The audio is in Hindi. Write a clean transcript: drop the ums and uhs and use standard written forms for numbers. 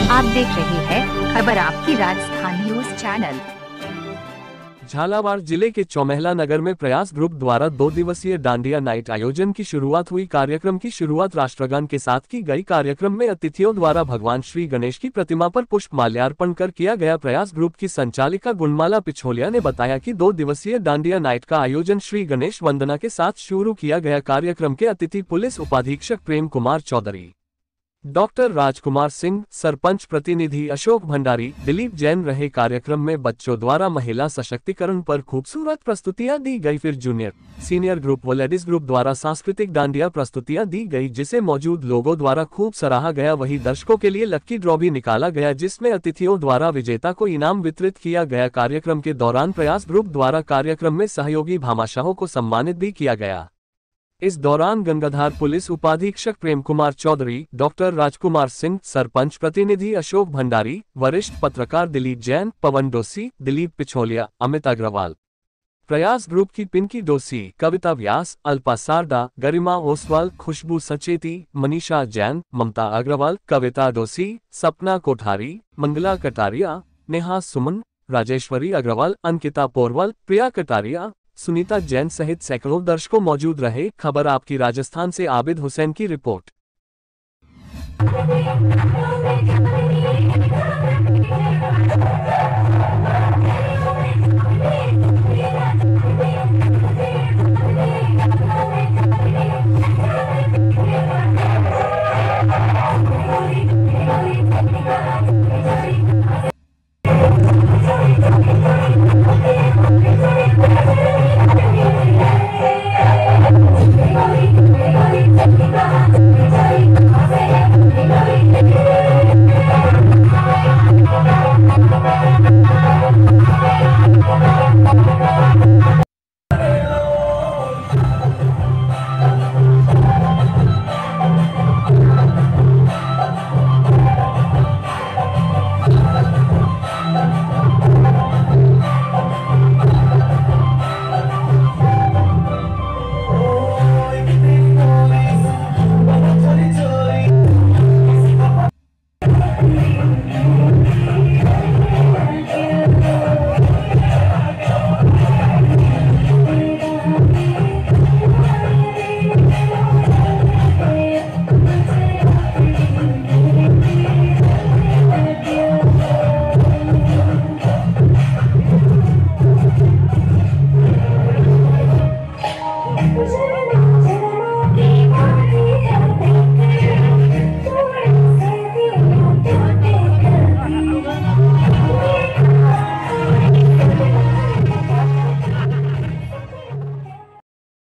आप देख रहे हैं खबर आपकी राजस्थान न्यूज चैनल। झालावाड़ जिले के चौमहला नगर में प्रयास ग्रुप द्वारा 2 दिवसीय डांडिया नाइट आयोजन की शुरुआत हुई। कार्यक्रम की शुरुआत राष्ट्रगान के साथ की गई। कार्यक्रम में अतिथियों द्वारा भगवान श्री गणेश की प्रतिमा पर पुष्प माल्यार्पण कर किया गया। प्रयास ग्रुप की संचालिका गुणमाला पिछोलिया ने बताया कि 2 दिवसीय डांडिया नाइट का आयोजन श्री गणेश वंदना के साथ शुरू किया गया। कार्यक्रम के अतिथि पुलिस उपाधीक्षक प्रेम कुमार चौधरी, डॉक्टर राजकुमार सिंह, सरपंच प्रतिनिधि अशोक भंडारी, दिलीप जैन रहे। कार्यक्रम में बच्चों द्वारा महिला सशक्तिकरण पर खूबसूरत प्रस्तुतियां दी गई। फिर जूनियर, सीनियर ग्रुप व लेडीज ग्रुप द्वारा सांस्कृतिक डांडिया प्रस्तुतियां दी गई, जिसे मौजूद लोगों द्वारा खूब सराहा गया। वहीं दर्शकों के लिए लक्की ड्रॉ भी निकाला गया, जिसमें अतिथियों द्वारा विजेता को इनाम वितरित किया गया। कार्यक्रम के दौरान प्रयास ग्रुप द्वारा कार्यक्रम में सहयोगी भामाशाहों को सम्मानित भी किया गया। इस दौरान गंगाधार पुलिस उपाधीक्षक प्रेम कुमार चौधरी, डॉक्टर राजकुमार सिंह, सरपंच प्रतिनिधि अशोक भंडारी, वरिष्ठ पत्रकार दिलीप जैन, पवन डोसी, दिलीप पिछोलिया, अमित अग्रवाल, प्रयास ग्रुप की पिंकी डोसी, कविता व्यास, अल्पा सारदा, गरिमा ओसवाल, खुशबू सचेती, मनीषा जैन, ममता अग्रवाल, कविता डोसी, सपना कोठारी, मंगला कटारिया, नेहा सुमन, राजेश्वरी अग्रवाल, अंकिता पोरवल, प्रिया कटारिया, सुनीता जैन सहित सैकड़ों दर्शकों मौजूद रहे। खबर आपकी राजस्थान से आबिद हुसैन की रिपोर्ट।